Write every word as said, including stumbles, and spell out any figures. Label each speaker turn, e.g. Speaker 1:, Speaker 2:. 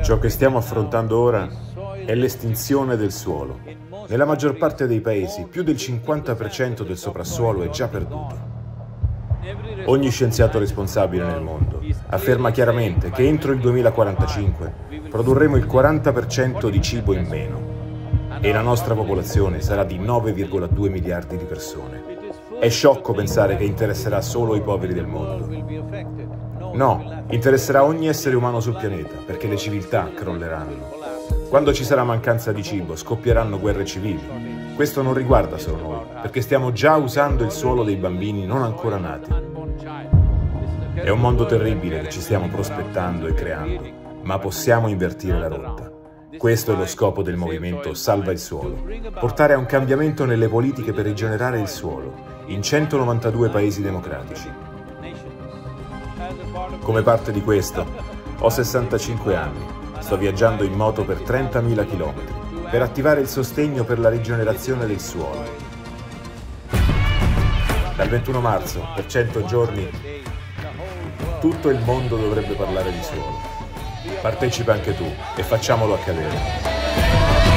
Speaker 1: Ciò che stiamo affrontando ora è l'estinzione del suolo. Nella maggior parte dei paesi, più del cinquanta per cento del soprassuolo è già perduto. Ogni scienziato responsabile nel mondo afferma chiaramente che entro il duemilaquarantacinque produrremo il quaranta per cento di cibo in meno e la nostra popolazione sarà di nove virgola due miliardi di persone. È sciocco pensare che interesserà solo i poveri del mondo. No, interesserà ogni essere umano sul pianeta, perché le civiltà crolleranno. Quando ci sarà mancanza di cibo, scoppieranno guerre civili. Questo non riguarda solo noi, perché stiamo già usando il suolo dei bambini non ancora nati. È un mondo terribile che ci stiamo prospettando e creando, ma possiamo invertire la rotta. Questo è lo scopo del movimento Salva il Suolo, portare a un cambiamento nelle politiche per rigenerare il suolo, in centonovantadue paesi democratici. Come parte di questo, ho sessantacinque anni, sto viaggiando in moto per trentamila chilometri per attivare il sostegno per la rigenerazione del suolo. Dal ventuno marzo, per cento giorni, tutto il mondo dovrebbe parlare di suolo. Partecipa anche tu e facciamolo accadere.